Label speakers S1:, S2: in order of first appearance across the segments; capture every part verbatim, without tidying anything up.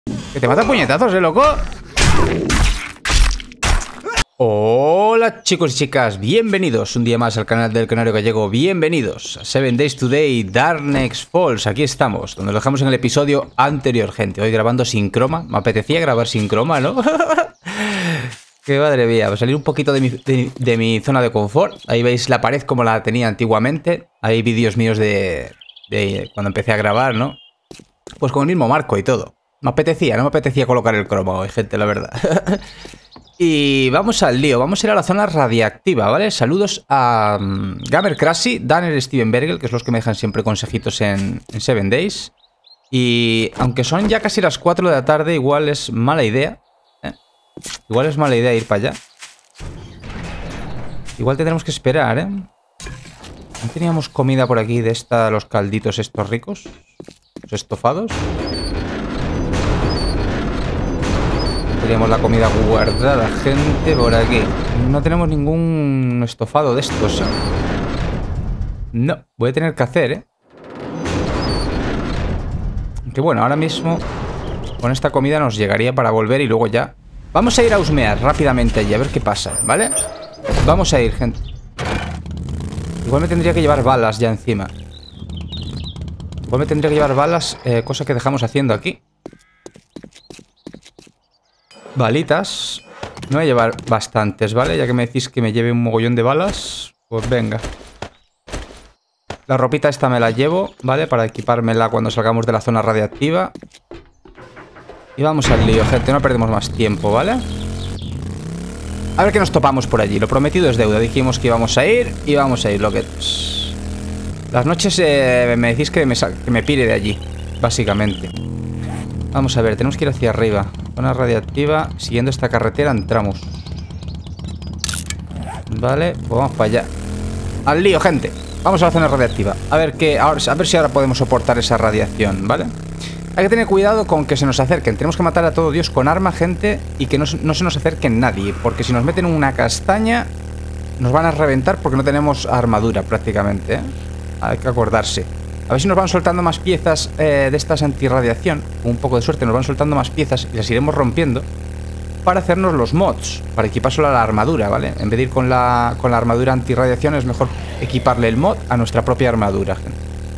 S1: Que te mata puñetazos, ¿eh, loco? Hola chicos y chicas, bienvenidos un día más al canal del Canario Gallego. Bienvenidos a seven days Today Darkness Falls. Aquí estamos, donde lo dejamos en el episodio anterior, gente. Hoy grabando sin croma. Me apetecía grabar sin croma, ¿no? Qué madre mía. Voy a salir un poquito de mi, de, de mi zona de confort. Ahí veis la pared como la tenía antiguamente. Hay vídeos míos de, de cuando empecé a grabar, ¿no? Pues con el mismo marco y todo. Me apetecía, no me apetecía colocar el croma hoy, gente, la verdad. Y vamos al lío, vamos a ir a la zona radiactiva, ¿vale? Saludos a um, Gamer Crashy, Danner, Steven Bergel, que es los que me dejan siempre consejitos en, en seven days. Y aunque son ya casi las cuatro de la tarde, igual es mala idea, ¿eh? Igual es mala idea ir para allá. Igual tendremos que esperar, ¿eh? ¿No teníamos comida por aquí de esta, los calditos estos ricos? Los estofados. Tenemos la comida guardada, gente, por aquí. No tenemos ningún estofado de estos, ¿eh? No, voy a tener que hacer, ¿eh? Que bueno, ahora mismo con esta comida nos llegaría para volver y luego ya. Vamos a ir a husmear rápidamente allí, a ver qué pasa, ¿vale? Vamos a ir, gente. Igual me tendría que llevar balas ya encima. Igual me tendría que llevar balas, eh, cosa que dejamos haciendo aquí. Balitas. Me voy a llevar bastantes, ¿vale? Ya que me decís que me lleve un mogollón de balas, pues venga. La ropita esta me la llevo, ¿vale? Para equipármela cuando salgamos de la zona radiactiva. Y vamos al lío, gente. No perdemos más tiempo, ¿vale? A ver qué nos topamos por allí. Lo prometido es deuda. Dijimos que íbamos a ir y vamos a ir, lo que es. Las noches eh, me decís que me, que me pire de allí, básicamente. Vamos a ver, tenemos que ir hacia arriba. Zona radiactiva, siguiendo esta carretera entramos. Vale, pues vamos para allá. Al lío, gente. Vamos a la zona radiactiva. A ver qué, ahora, a ver si ahora podemos soportar esa radiación, ¿vale? Hay que tener cuidado con que se nos acerquen. Tenemos que matar a todo Dios con arma, gente. Y que no, no se nos acerquen nadie. Porque si nos meten una castaña, nos van a reventar porque no tenemos armadura prácticamente, ¿eh? Hay que acordarse. A ver si nos van soltando más piezas eh, de estas antirradiación. Con un poco de suerte nos van soltando más piezas y las iremos rompiendo para hacernos los mods, para equipárselo a la armadura, ¿vale? En vez de ir con la, con la armadura antirradiación, es mejor equiparle el mod a nuestra propia armadura, gente.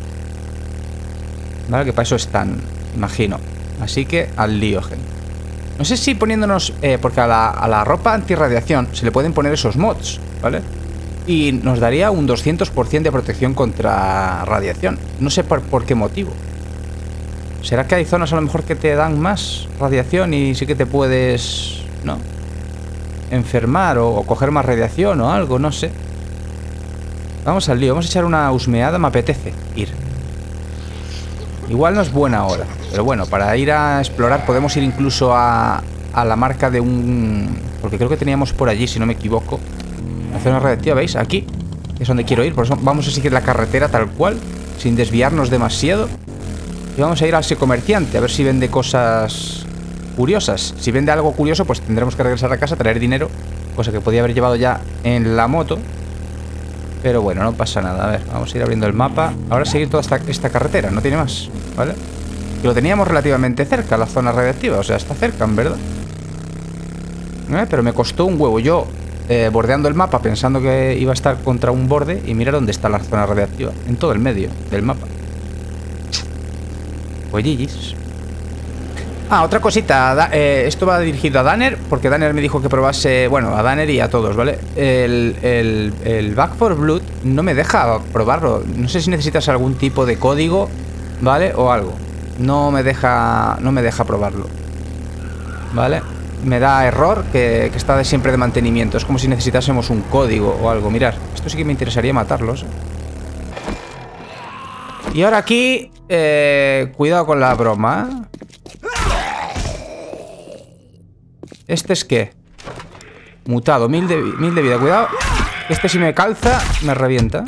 S1: Vale, que para eso están, imagino. Así que al lío, gente. No sé si poniéndonos... Eh, porque a la, a la ropa antirradiación se le pueden poner esos mods, ¿vale? Y nos daría un doscientos por ciento de protección contra radiación. No sé por, por qué motivo. ¿Será que hay zonas a lo mejor que te dan más radiación y sí que te puedes, ¿no?, enfermar o, o coger más radiación o algo? No sé. Vamos al lío. Vamos a echar una husmeada. Me apetece ir. Igual no es buena hora. Pero bueno, para ir a explorar podemos ir incluso a, a la marca de un... Porque creo que teníamos por allí, si no me equivoco. La zona radiactiva, ¿veis? Aquí es donde quiero ir. Por eso vamos a seguir la carretera tal cual, sin desviarnos demasiado. Y vamos a ir a ese comerciante, a ver si vende cosas curiosas. Si vende algo curioso, pues tendremos que regresar a casa, traer dinero. Cosa que podía haber llevado ya en la moto. Pero bueno, no pasa nada. A ver, vamos a ir abriendo el mapa. Ahora seguir toda esta, esta carretera, no tiene más, ¿vale? Que lo teníamos relativamente cerca, la zona radiactiva. O sea, está cerca, en verdad. ¿Eh? Pero me costó un huevo. Yo... Eh, bordeando el mapa pensando que iba a estar contra un borde y mira dónde está la zona radiactiva, en todo el medio del mapa. Pues G G's. Ah, otra cosita, da, eh, esto va dirigido a Danner, porque Danner me dijo que probase, bueno, a Danner y a todos, ¿vale? El, el, el Back four Blood no me deja probarlo. No sé si necesitas algún tipo de código, ¿vale? O algo. No me deja, no me deja probarlo, ¿vale? Me da error que, que está de siempre de mantenimiento. Es como si necesitásemos un código o algo. Mirad, esto sí que me interesaría matarlos. Y ahora aquí, eh, cuidado con la broma. ¿Este es qué? Mutado, mil de, mil de vida. Cuidado. Este si me calza, me revienta.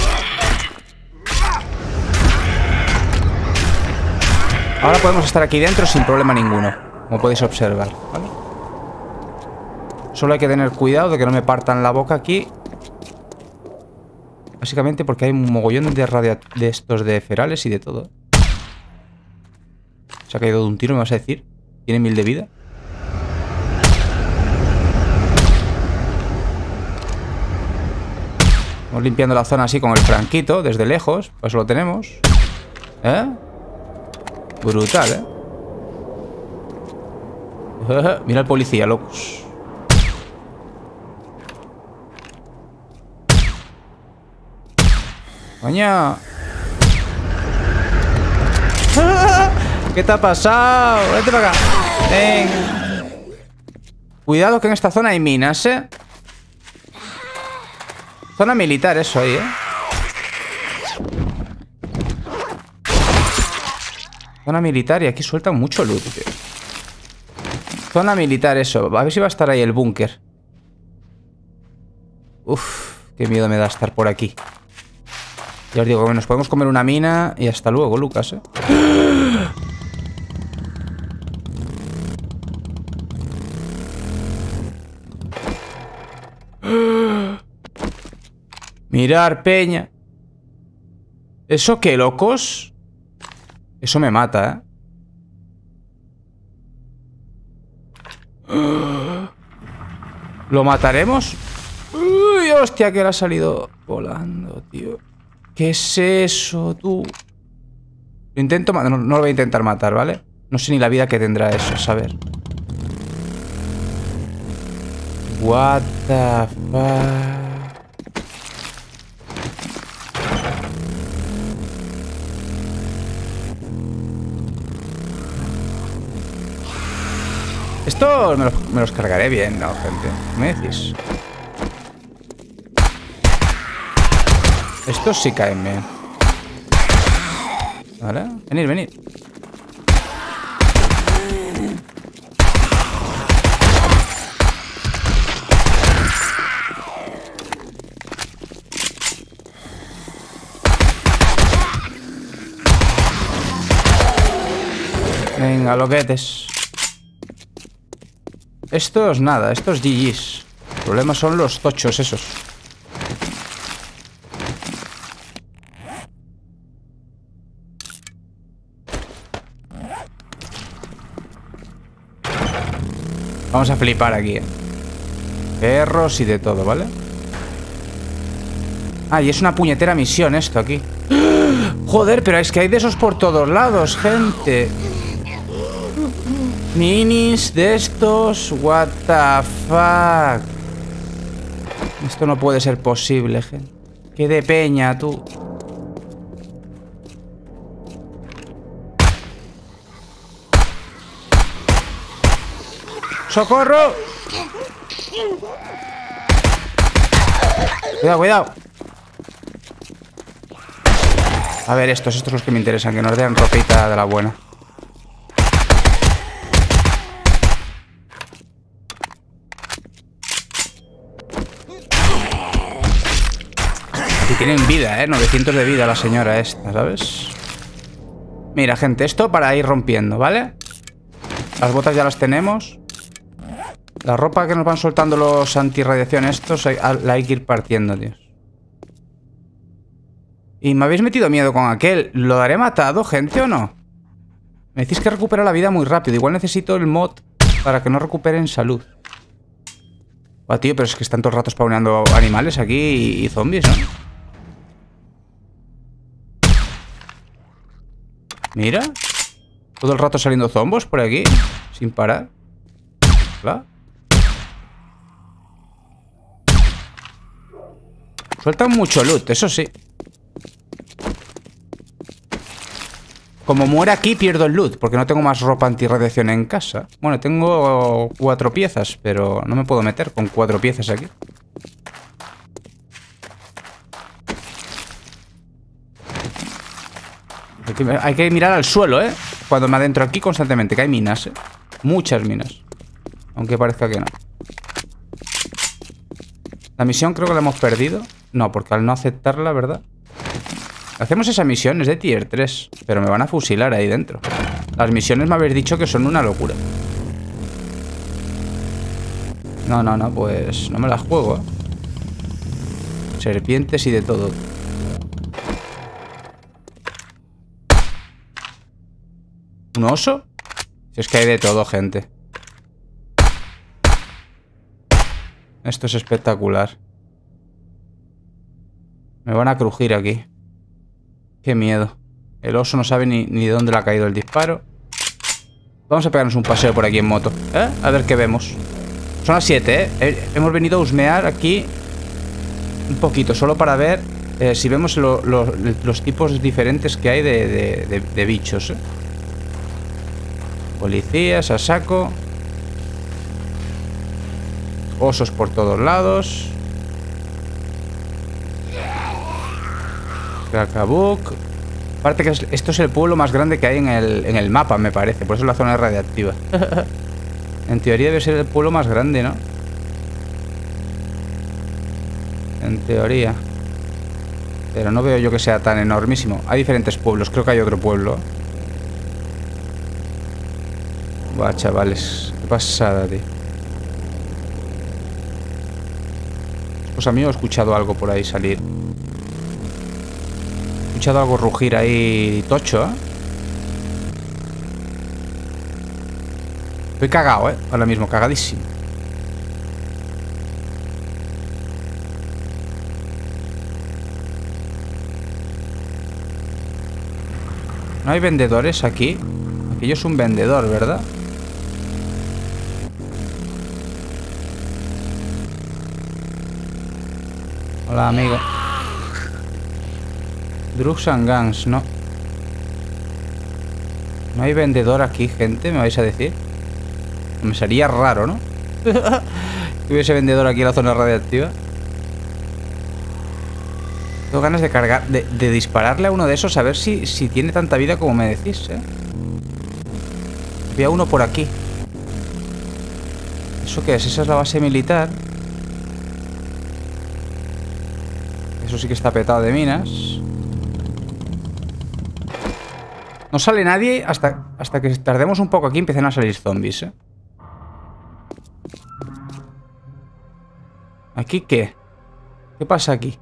S1: Ahora podemos estar aquí dentro sin problema ninguno, como podéis observar, ¿vale? Solo hay que tener cuidado de que no me partan la boca aquí. Básicamente porque hay un mogollón de radia de estos de ferales y de todo. Se ha caído de un tiro, me vas a decir. Tiene mil de vida. Vamos limpiando la zona así con el franquito, desde lejos. Pues lo tenemos. ¿Eh? Brutal, ¿eh? Mira el policía, locos. Coño. ¿Qué te ha pasado? Vete para acá. Venga. Cuidado que en esta zona hay minas, ¿eh? Zona militar eso ahí, ¿eh? Zona militar y aquí sueltan mucho loot, tío. Zona militar eso. A ver si va a estar ahí el búnker. Uf, qué miedo me da estar por aquí. Ya os digo que nos podemos comer una mina y hasta luego, Lucas, ¿eh? Mirar, peña. ¿Eso qué, locos? Eso me mata, ¿eh? ¿Lo mataremos? Uy, hostia, que le ha salido volando, tío. ¿Qué es eso, tú? Lo intento matar. No, no lo voy a intentar matar, ¿vale? No sé ni la vida que tendrá eso, a saber. What the fuck. Esto me los, me los cargaré bien, ¿no, gente? ¿Qué me decís? Estos sí caen bien. Vale, venid, venid. Venga, loquetes. Esto es nada, esto es G G's. El problema son los tochos esos. Vamos a flipar aquí, ¿eh? Perros y de todo, ¿vale? Ah, y es una puñetera misión esto aquí. Joder, pero es que hay de esos por todos lados, gente. Minis de estos. What the fuck. Esto no puede ser posible, gente. Qué de peña, tú. ¡Socorro! Cuidado, cuidado. A ver, estos, estos son los que me interesan. Que nos den ropita de la buena. Y tienen vida, ¿eh? novecientos de vida la señora esta, ¿sabes? Mira, gente, esto para ir rompiendo, ¿vale? Las botas ya las tenemos. La ropa que nos van soltando los antirradiación estos, la hay que ir partiendo, tío. Y me habéis metido miedo con aquel. ¿Lo daré matado, gente, o no? Me decís que recupera la vida muy rápido. Igual necesito el mod para que no recuperen salud. Ah, tío, pero es que están todo el rato spawneando animales aquí y, y zombies, ¿no? Mira. Todo el rato saliendo zombos por aquí. Sin parar. ¿Verdad? Sueltan mucho loot, eso sí. Como muera aquí, pierdo el loot, porque no tengo más ropa antirradiación en casa. Bueno, tengo cuatro piezas, pero no me puedo meter con cuatro piezas aquí. Hay que, hay que mirar al suelo, ¿eh? Cuando me adentro aquí constantemente, que hay minas, ¿eh? Muchas minas. Aunque parezca que no. La misión creo que la hemos perdido. No, porque al no aceptarla, ¿verdad? Hacemos esa misión, es de tier tres. Pero me van a fusilar ahí dentro. Las misiones me habéis dicho que son una locura. No, no, no, pues no me las juego, ¿eh? Serpientes y de todo. ¿Un oso? Si es que hay de todo, gente. Esto es espectacular. Me van a crujir aquí. Qué miedo. El oso no sabe ni, ni de dónde le ha caído el disparo. Vamos a pegarnos un paseo por aquí en moto, ¿eh? A ver qué vemos. Son las siete, ¿eh? Hemos venido a husmear aquí un poquito, solo para ver eh, si vemos lo, lo, los tipos diferentes que hay de, de, de, de bichos, ¿eh? Policías a saco. Osos por todos lados. Kakabuk. Aparte que es, esto es el pueblo más grande que hay en el, en el mapa, me parece. Por eso la zona es radiactiva. En teoría debe ser el pueblo más grande, ¿no? En teoría. Pero no veo yo que sea tan enormísimo. Hay diferentes pueblos. Creo que hay otro pueblo. Buah, chavales. Qué pasada, tío. Pues a mí he escuchado algo por ahí salir. He escuchado algo rugir ahí tocho, ¿eh? Estoy cagado, ¿eh? Ahora mismo, cagadísimo. ¿No hay vendedores aquí? Aquello es un vendedor, ¿verdad? Hola, amigo. Drugs and Guns, no. ¿No hay vendedor aquí, gente? ¿Me vais a decir? Me sería raro, ¿no? Que hubiese vendedor aquí en la zona radiactiva. Tengo ganas de cargar, de, de dispararle a uno de esos a ver si, si tiene tanta vida como me decís, ¿eh? Había uno por aquí. ¿Eso qué es? Esa es la base militar. Eso sí que está petado de minas. No sale nadie hasta, hasta que tardemos un poco aquí y empiecen a salir zombies, ¿eh? ¿Aquí qué? ¿Qué pasa aquí?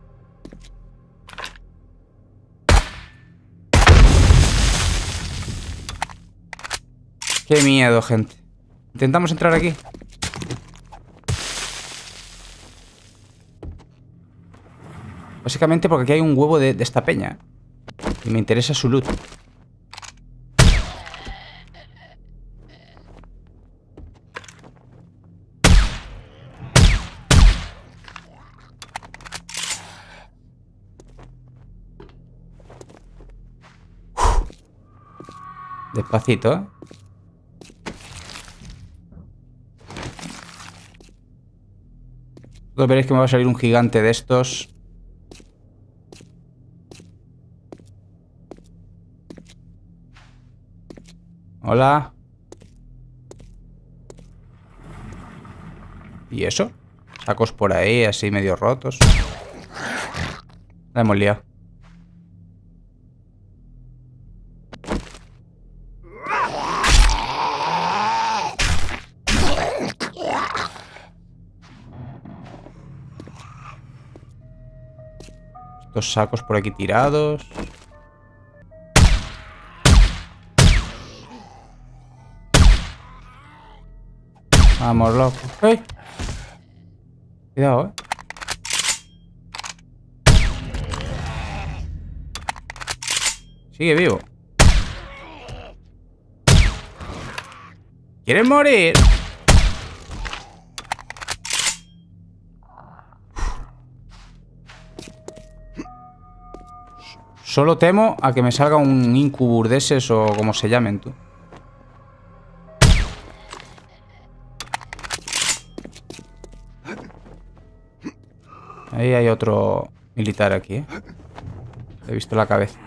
S1: Qué miedo, gente. Intentamos entrar aquí. Básicamente porque aquí hay un huevo de, de esta peña. Y me interesa su loot. Uf. Despacito, ¿eh? Luego veréis que me va a salir un gigante de estos. Hola. ¿Y eso? Sacos por ahí, así medio rotos. La hemos liado. Estos sacos por aquí tirados. Vamos, loco. ¡Ey! Cuidado, eh. Sigue vivo. ¿Quieres morir? Solo temo a que me salga un incubur de esos o como se llamen, tú. Ahí hay otro militar aquí, ¿eh? He visto la cabeza.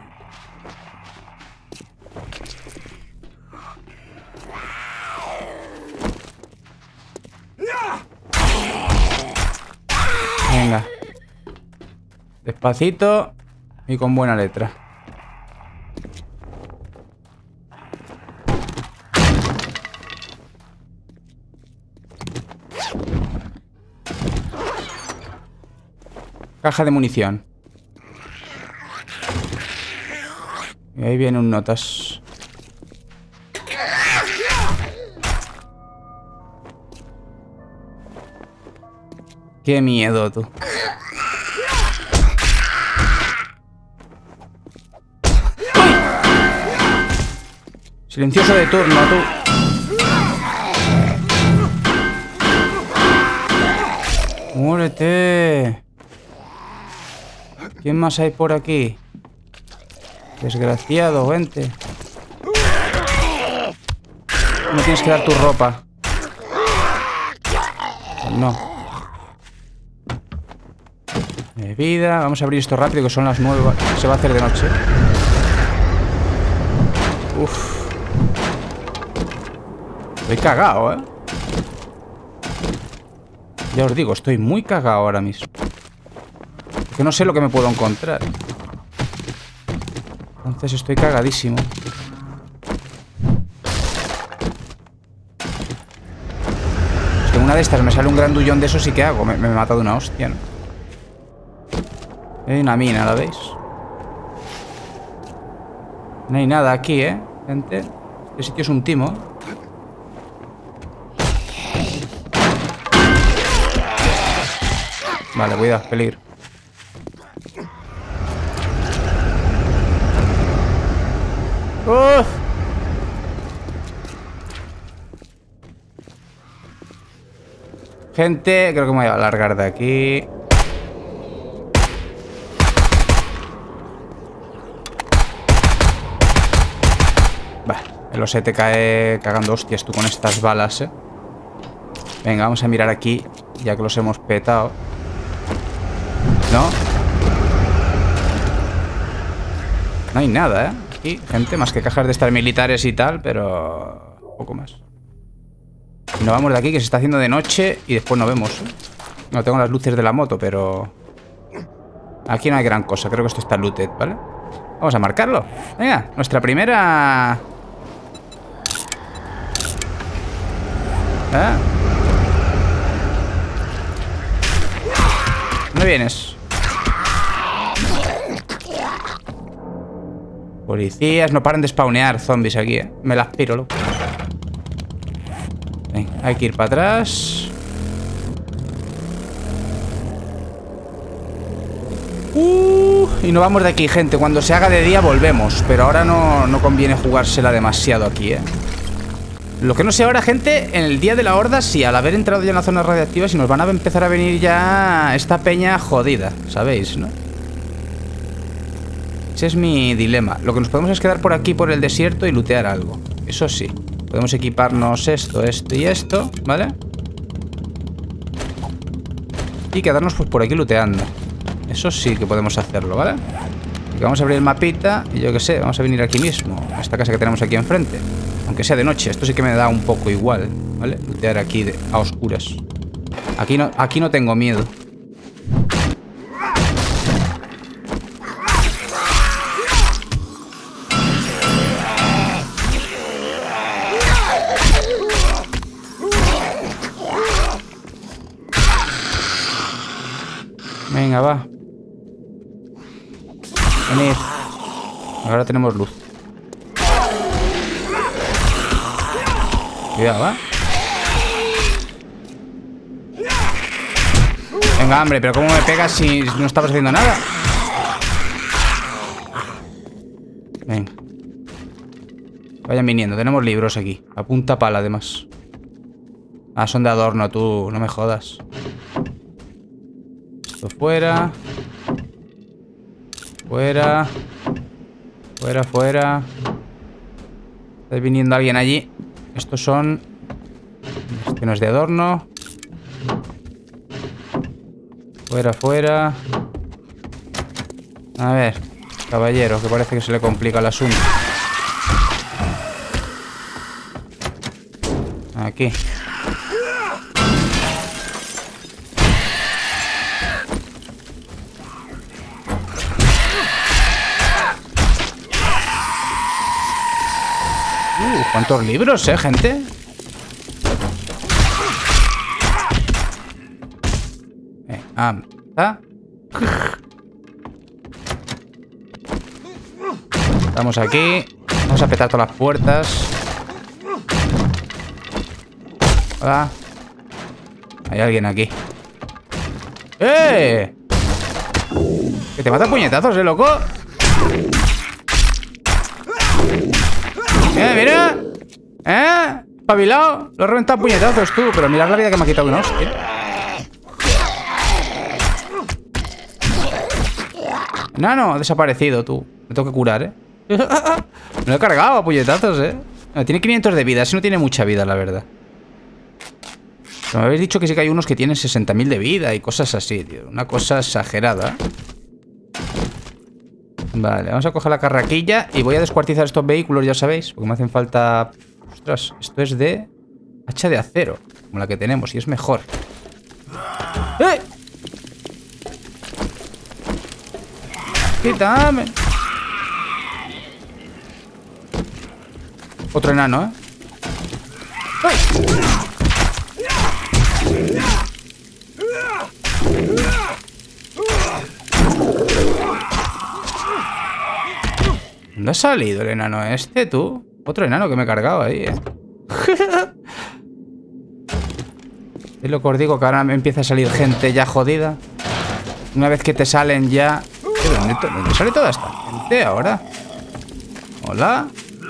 S1: Venga. Despacito y con buena letra. Caja de munición. Y ahí viene un notas. Qué miedo, tú. Silencioso de turno, tú. ¡Muérete! ¿Quién más hay por aquí? Desgraciado, vente. No tienes que dar tu ropa. Pues no. Bebida. Vamos a abrir esto rápido, que son las nueve. Se va a hacer de noche. Uf. Estoy cagado, ¿eh? Ya os digo, estoy muy cagado ahora mismo. Que no sé lo que me puedo encontrar. Entonces estoy cagadísimo. Es que una de estas me sale un grandullón de eso, sí que hago. Me, me he matado de una hostia, ¿no? Hay una mina, ¿la veis? No hay nada aquí, ¿eh? Gente, este sitio es un timo. Vale, cuidado, peligro. ¡Uf! Gente, creo que me voy a alargar de aquí. Vale, el oso te cae cagando hostias tú con estas balas, eh. Venga, vamos a mirar aquí, ya que los hemos petado. ¿No? No hay nada, ¿eh? Aquí, gente, más que cajas de estas militares y tal, pero... poco más. Y nos vamos de aquí, que se está haciendo de noche y después nos vemos, ¿eh? No tengo las luces de la moto, pero... aquí no hay gran cosa. Creo que esto está looted, ¿vale? Vamos a marcarlo. Venga, nuestra primera... ¿Eh? ¿Dónde vienes? Policías, no paren de spawnear zombies aquí, ¿eh? Me las piro, loco. Venga, hay que ir para atrás. Uh, y nos vamos de aquí, gente. Cuando se haga de día volvemos. Pero ahora no, no conviene jugársela demasiado aquí, ¿eh? Lo que no sé ahora, gente, en el día de la horda, si al haber entrado ya en la zona radiactiva, si nos van a empezar a venir ya esta peña jodida, ¿sabéis, no? Ese es mi dilema. Lo que nos podemos es quedar por aquí, por el desierto, y lootear algo. Eso sí. Podemos equiparnos esto, esto y esto, ¿vale? Y quedarnos pues por aquí looteando. Eso sí que podemos hacerlo, ¿vale? Y vamos a abrir el mapita y yo qué sé, vamos a venir aquí mismo, a esta casa que tenemos aquí enfrente. Aunque sea de noche, esto sí que me da un poco igual, ¿vale? Lootear aquí de, a oscuras. Aquí no, aquí no tengo miedo. Venga, va. Venid. Ahora tenemos luz. Cuidado, ¿eh? Venga, hombre, pero ¿cómo me pegas si no estabas haciendo nada? Venga. Vayan viniendo, tenemos libros aquí. A punta pala, además. Ah, son de adorno, tú. No me jodas. Esto fuera. Fuera. Fuera, fuera. Está viniendo alguien allí. Estos son... este no es de adorno. Fuera, fuera. A ver, caballero, que parece que se le complica el asunto. Aquí. Uh, ¿cuántos libros, eh, gente? Eh, ah, ¿está? Estamos aquí. Vamos a petar todas las puertas. Hola. Hay alguien aquí. ¡Eh! Que te mata a puñetazos, ¿eh, loco? ¡Eh, mira! ¿Eh? Espabilado. Lo he reventado a puñetazos, tú. Pero mirad la vida que me ha quitado una hostia. Nano, ha desaparecido, tú. Me tengo que curar, ¿eh? Me lo he cargado a puñetazos, ¿eh? No, tiene quinientos de vida. Ese no tiene mucha vida, la verdad. Pero me habéis dicho que sí que hay unos que tienen sesenta mil de vida y cosas así, tío. Una cosa exagerada. Vale, vamos a coger la carraquilla y voy a descuartizar estos vehículos, ya sabéis, porque me hacen falta... Ostras, esto es de hacha de acero, como la que tenemos, y es mejor. ¡Eh! ¡Quítame! Otro enano, ¿eh? ¡Ay! ¿Dónde ha salido el enano este, tú? Otro enano que me he cargado ahí, eh. Es lo que os digo, que ahora me empieza a salir gente ya jodida. Una vez que te salen ya... ¿Dónde, ¿Dónde sale toda esta gente ahora? Hola.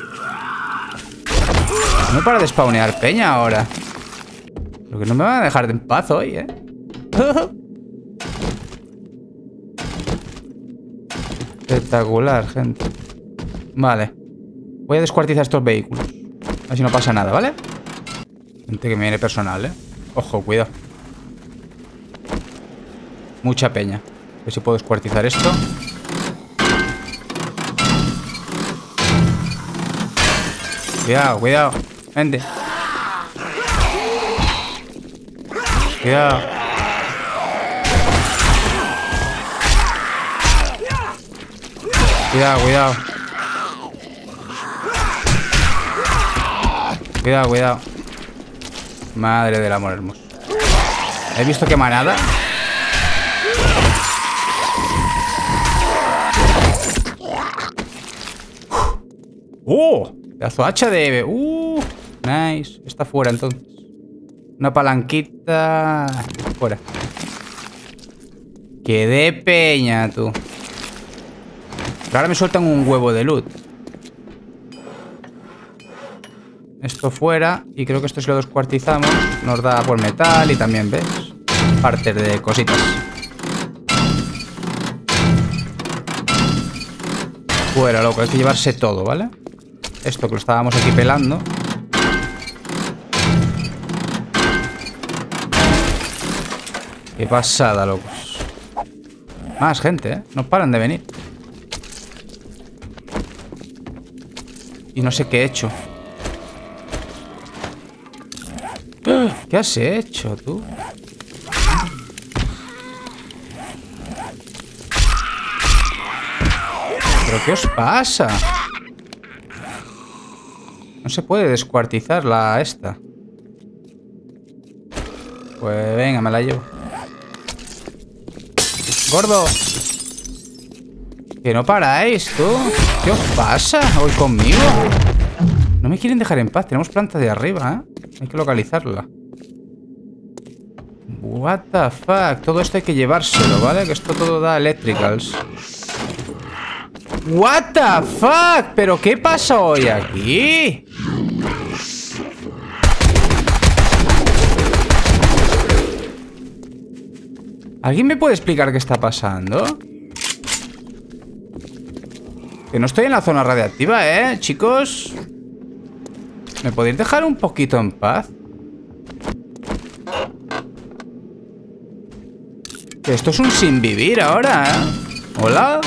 S1: No para de spawnear peña ahora. Lo que no me van a dejar en paz hoy, eh. Espectacular, gente. Vale. Voy a descuartizar estos vehículos. A ver si no pasa nada, ¿vale? Gente que me viene personal, ¿eh? Ojo, cuidado. Mucha peña. A ver si puedo descuartizar esto. Cuidado, cuidado. Gente. Cuidado. Cuidado, cuidado. Cuidado, cuidado. Madre del amor hermoso. ¿Has visto qué manada? ¡Oh! Pedazo hacha de... ¡Uh! Nice. Está fuera entonces. Una palanquita... Fuera. ¡Qué de peña, tú! Pero ahora me sueltan un huevo de loot. Esto fuera. Y creo que esto si lo descuartizamos nos da por metal y también, ¿ves? Partes de cositas. Fuera, loco. Hay que llevarse todo, ¿vale? Esto que lo estábamos aquí pelando. Qué pasada, locos. Más gente, ¿eh? No paran de venir. Y no sé qué he hecho. ¿Qué has hecho, tú? ¿Pero qué os pasa? No se puede descuartizar la esta. Pues venga, me la llevo. ¡Gordo! Que no paráis, tú. ¿Qué os pasa hoy conmigo? No me quieren dejar en paz. Tenemos planta de arriba, ¿eh? Hay que localizarla. What the fuck. Todo esto hay que llevárselo, ¿vale? Que esto todo da electricals. What the fuck. ¿Pero qué pasa hoy aquí? ¿Alguien me puede explicar qué está pasando? Que no estoy en la zona radiactiva, ¿eh, chicos? ¿Me podéis dejar un poquito en paz? Que esto es un sin vivir ahora, ¿eh? ¿Hola?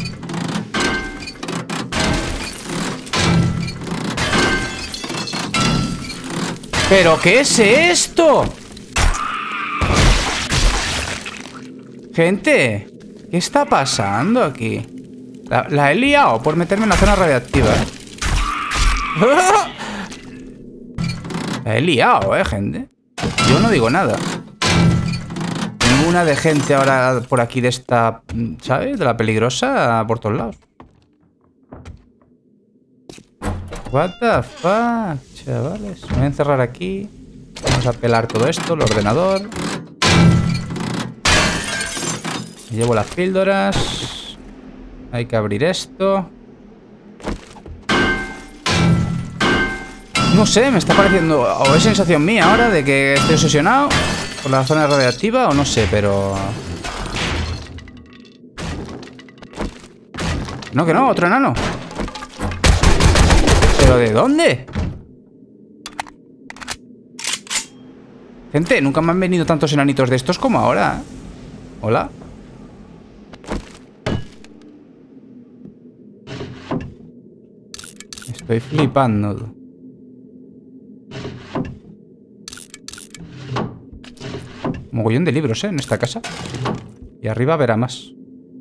S1: ¿Pero qué es esto? Gente, ¿qué está pasando aquí? La, la he liado por meterme en la zona radiactiva, ¿eh? La he liado, ¿eh, gente? Yo no digo nada. Ninguna de gente ahora por aquí de esta, ¿sabes? De la peligrosa por todos lados. What the fuck, chavales. Me voy a encerrar aquí. Vamos a pelar todo esto, el ordenador. Me llevo las píldoras. Hay que abrir esto. No sé, me está pareciendo... O es sensación mía ahora de que estoy obsesionado por la zona radiactiva o no sé, pero... No, que no, otro enano. ¿Pero de dónde? Gente, nunca me han venido tantos enanitos de estos como ahora. Hola. Estoy flipando. Mogollón de libros, ¿eh? En esta casa. Y arriba verá más.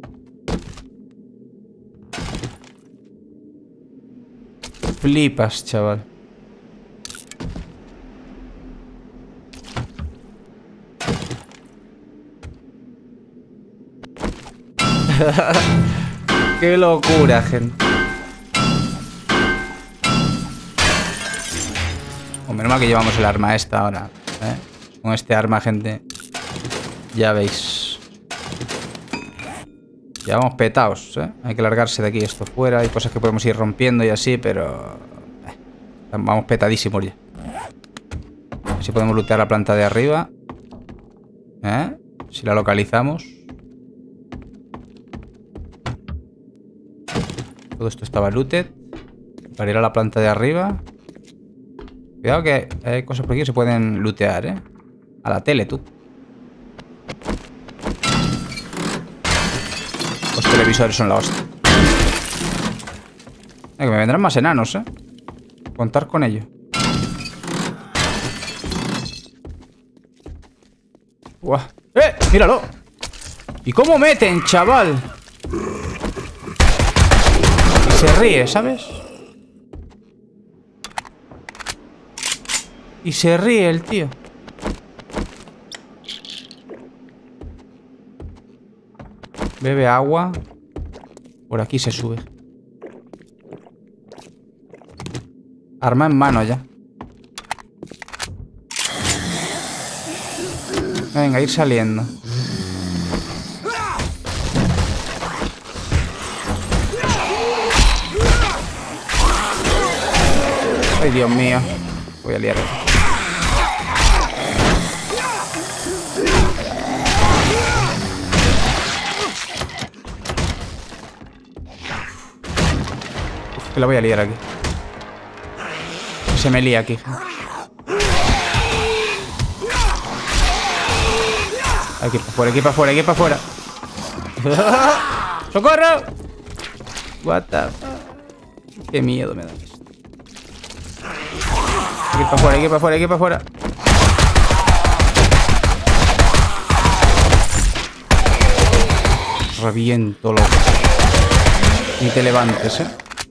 S1: Flipas, chaval. Qué locura, gente. O menos mal que llevamos el arma esta ahora, ¿eh? Con este arma, gente. Ya veis. Ya vamos petados, ¿eh? Hay que largarse de aquí, esto fuera. Hay cosas que podemos ir rompiendo y así, pero... Eh, vamos petadísimos ya. A ver si podemos lootear la planta de arriba. ¿Eh? Si la localizamos. Todo esto estaba looted. Para ir a la planta de arriba. Cuidado que hay cosas por aquí que se pueden lootear, ¿eh? A la tele, tú. Los televisores son la hostia. Eh, que me vendrán más enanos, ¿eh? Contar con ello. ¡Uah! ¡Eh! ¡Míralo! ¿Y cómo meten, chaval? Y se ríe, ¿sabes? Y se ríe el tío. Bebe agua. Por aquí se sube. Arma en mano ya. Venga, ir saliendo. Ay, Dios mío. Voy a liar. Que la voy a liar aquí. Se me lía aquí. Aquí para afuera, aquí para afuera, aquí para afuera. ¡Socorro! What the fuck? Qué miedo me da esto. Aquí para afuera, aquí para afuera, aquí para afuera. Reviento, loco. Ni te levantes, ¿eh?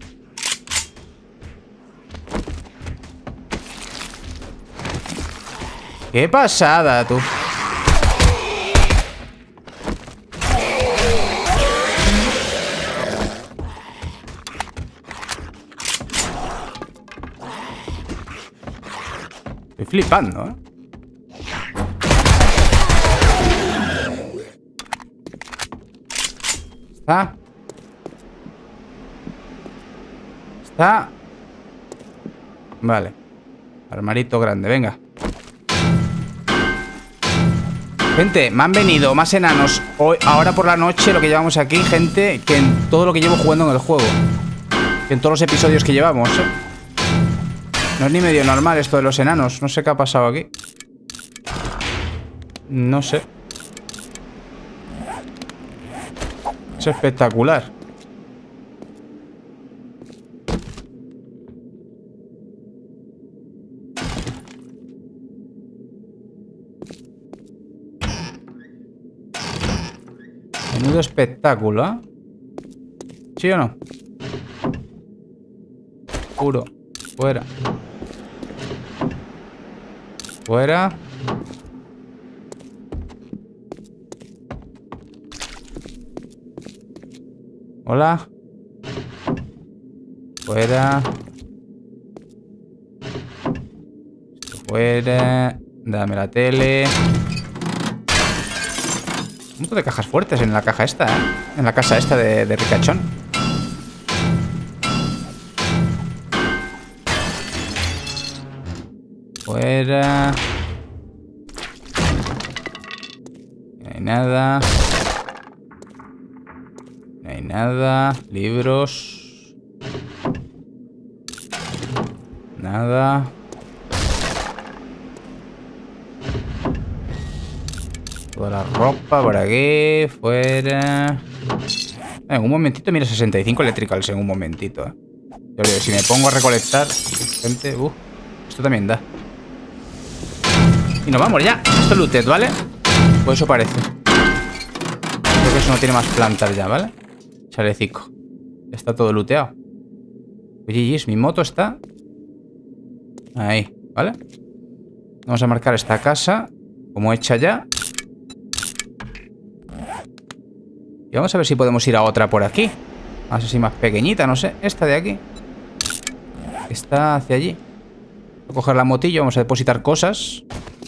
S1: ¡Qué pasada, tú! Estoy flipando, ¿eh? Está. Está. Vale. Armarito grande, venga. Gente, me han venido más enanos hoy, ahora por la noche, lo que llevamos aquí, gente, que en todo lo que llevo jugando en el juego. Que en todos los episodios que llevamos, ¿eh? No es ni medio normal esto de los enanos. No sé qué ha pasado aquí. No sé. Es espectacular. Menudo espectáculo, ¿eh? ¿Sí o no? Puro. Fuera. Fuera. Hola. Fuera. Esto fuera. Dame la tele. Un montón de cajas fuertes en la caja esta, ¿eh? En la casa esta de, de ricachón. Fuera. No hay nada. No hay nada. Libros. Nada. Toda la ropa por aquí. Fuera. En un momentito, mira, sesenta y cinco electricals en un momentito, ¿eh? Yo digo, si me pongo a recolectar, gente, uh, esto también da. Y nos vamos ya. Esto es looted, ¿vale? Pues eso parece. Creo que eso no tiene más plantas ya, ¿vale? Chalecito. Está todo looteado. Oye, mi moto está ahí, ¿vale? Vamos a marcar esta casa como hecha ya. Y vamos a ver si podemos ir a otra por aquí. Más así, más pequeñita, no sé. Esta de aquí. Está hacia allí. Voy a coger la motillo, vamos a depositar cosas.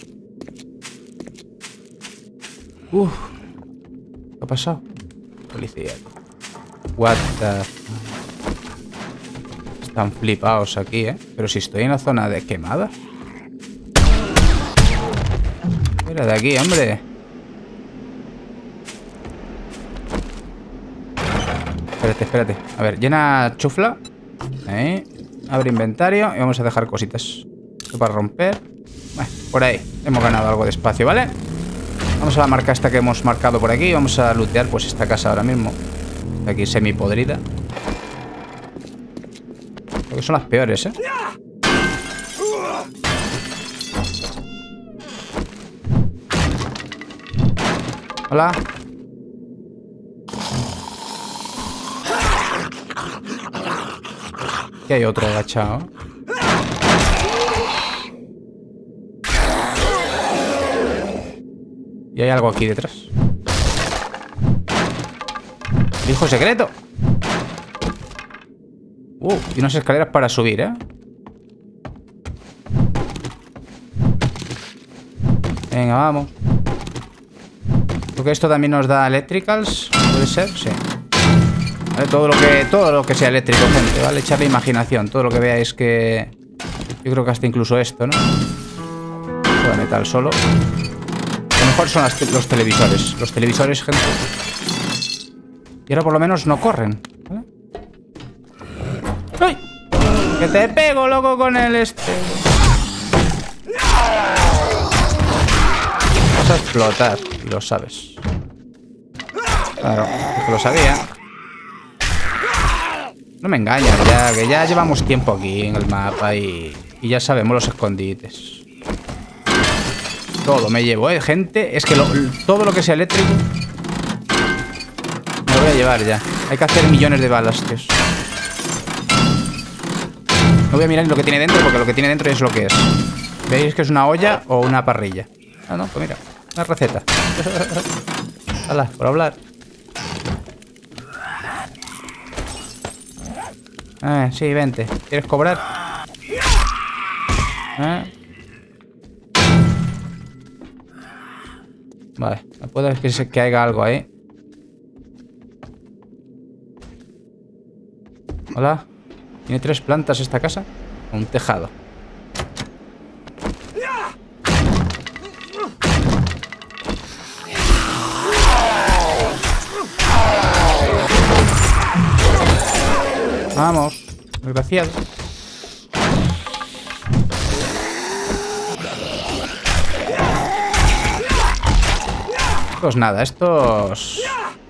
S1: Uf. ¿Qué ha pasado? Policía. What the... Están flipados aquí, ¿eh? Pero si estoy en la zona de quemada. Mira de aquí, hombre. Espérate, espérate. A ver, llena chufla. Ahí. Abre inventario y vamos a dejar cositas. Esto para romper. Bueno, por ahí. Hemos ganado algo de espacio, ¿vale? Vamos a la marca esta que hemos marcado por aquí. Vamos a lootear pues esta casa ahora mismo. Está aquí semi podrida. Creo que son las peores, ¿eh? Hola. Aquí hay otro agachado. Y hay algo aquí detrás. El hijo secreto. Uh, y unas escaleras para subir, ¿eh? Venga, vamos. Creo que esto también nos da electricals. ¿Puede ser? Sí. Vale, todo lo que, todo lo que sea eléctrico, gente, ¿vale? Echarle imaginación. Todo lo que veáis que... Yo creo que hasta incluso esto, ¿no? Todo de metal solo. Lo mejor son las te los televisores. Los televisores, gente. Y ahora por lo menos no corren, ¿vale? ¡Ay! ¡Que te pego, loco, con el este! Vas a explotar. Y lo sabes. Claro, es que lo sabía. No me engañas, ya, que ya llevamos tiempo aquí en el mapa y, y ya sabemos los escondites. Todo me llevo, ¿eh, gente? Es que lo, todo lo que sea eléctrico me lo voy a llevar ya. Hay que hacer millones de balas, tíos. No voy a mirar lo que tiene dentro, porque lo que tiene dentro es lo que es. ¿Veis que es una olla o una parrilla? Ah, no, pues mira, una receta. Hala, por hablar. Eh, sí, vente. ¿Quieres cobrar? ¿Eh? Vale, no puedo ver que, se, que haya algo ahí. Hola. ¿Tiene tres plantas esta casa? Un tejado. Vamos, desgraciado. Pues nada, estos...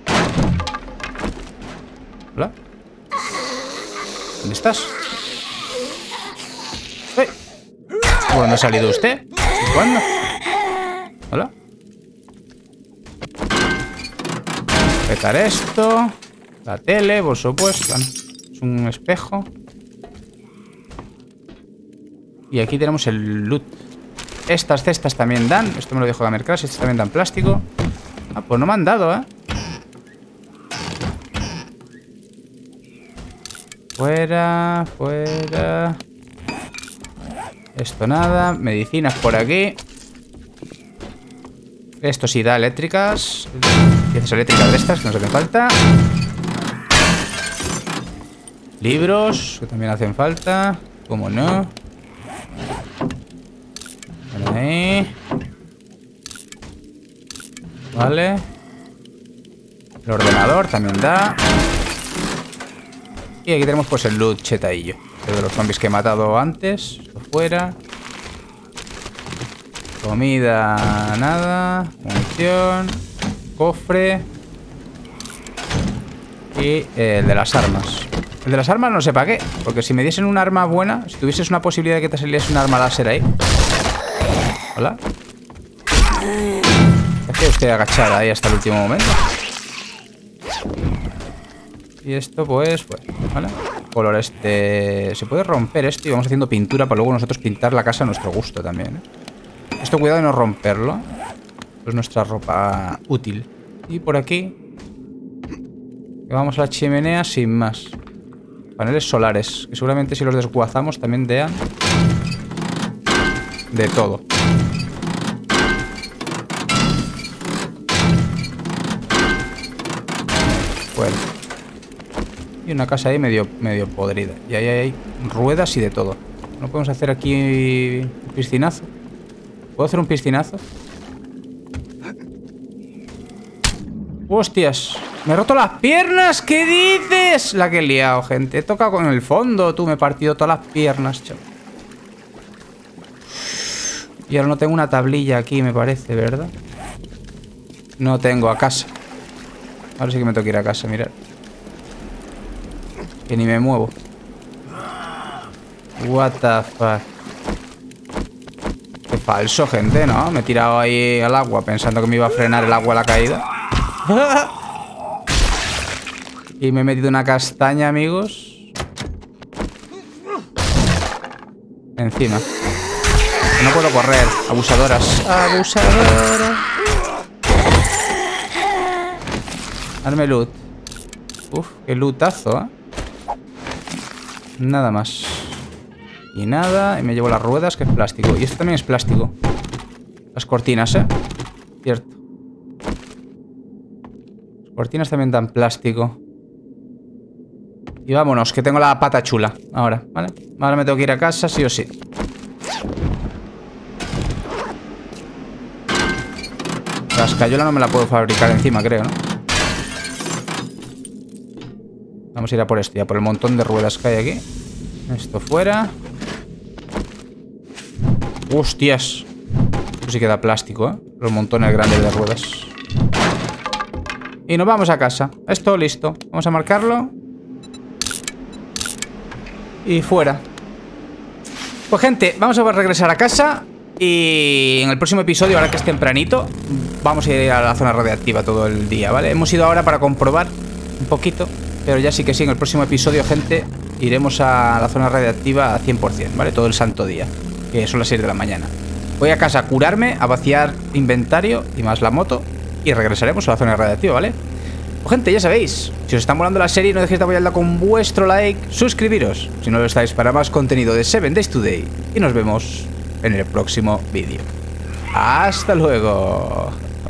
S1: Hola. ¿Dónde estás? ¡Hey! ¿Por dónde ha salido usted? ¿Cuándo? Hola. Petar esto. La tele, por supuesto. Es un espejo. Y aquí tenemos el loot. Estas cestas también dan. Esto me lo dijo Gamercrash. Estas también dan plástico. Ah, pues no me han dado, ¿eh? Fuera, fuera. Esto nada. Medicinas por aquí. Esto sí da eléctricas. Piezas eléctricas de estas que nos hacen falta. Libros, que también hacen falta. ¿Cómo no? Vale, ahí. Vale. El ordenador también da. Y aquí tenemos pues el loot chetadillo. De los zombies que he matado antes. Esto fuera. Comida, nada. Munición. Cofre. Y el de las armas. El de las armas no sé para qué. Porque si me diesen un arma buena, si tuvieses una posibilidad de que te saliese un arma láser ahí. Hola. ¿Qué hacía usted agachada ahí hasta el último momento? Y esto pues, pues, ¿vale? Color este... Se puede romper esto y vamos haciendo pintura para luego nosotros pintar la casa a nuestro gusto también, ¿eh? Esto cuidado de no romperlo. Esto es nuestra ropa útil. Y por aquí vamos a la chimenea sin más. Paneles solares, que seguramente si los desguazamos también dean de todo. Bueno. Y una casa ahí medio, medio podrida. Y ahí hay ruedas y de todo. ¿No podemos hacer aquí un piscinazo? ¿Puedo hacer un piscinazo? ¡Hostias! ¡Me he roto las piernas! ¿Qué dices? La que he liado, gente. He tocado con el fondo. Tú, me he partido todas las piernas, chaval. Y ahora no tengo una tablilla aquí, me parece, ¿verdad? No tengo a casa. Ahora sí que me tengo que ir a casa, mirad. Que ni me muevo. What the fuck. Qué falso, gente, ¿no? Me he tirado ahí al agua pensando que me iba a frenar el agua a la caída. Y me he metido una castaña, amigos. Encima. No puedo correr. Abusadoras. Abusadoras. Darme loot. Uf, qué lootazo, ¿eh? Nada más. Y nada. Y me llevo las ruedas, que es plástico. Y esto también es plástico. Las cortinas, ¿eh? Cierto. Las cortinas también dan plástico. Y vámonos, que tengo la pata chula. Ahora, ¿vale? Ahora me tengo que ir a casa, sí o sí. La escayola no me la puedo fabricar encima, creo, ¿no? Vamos a ir a por esto, ya por el montón de ruedas que hay aquí. Esto fuera. ¡Hostias! Esto sí que da plástico, ¿eh? Los montones grandes de ruedas. Y nos vamos a casa. Esto listo. Vamos a marcarlo. Y fuera. Pues gente, vamos a regresar a casa. Y en el próximo episodio, ahora que es tempranito, vamos a ir a la zona radiactiva todo el día, ¿vale? Hemos ido ahora para comprobar un poquito. Pero ya sí que sí, en el próximo episodio, gente, iremos a la zona radiactiva a cien por cien, ¿vale? Todo el santo día, que son las seis de la mañana. Voy a casa a curarme, a vaciar inventario y más la moto. Y regresaremos a la zona radiactiva, ¿vale? Pues gente, ya sabéis, si os está molando la serie, no dejéis de apoyarla con vuestro like, suscribiros, si no lo estáis, para más contenido de seven days today. Y nos vemos en el próximo vídeo. ¡Hasta luego!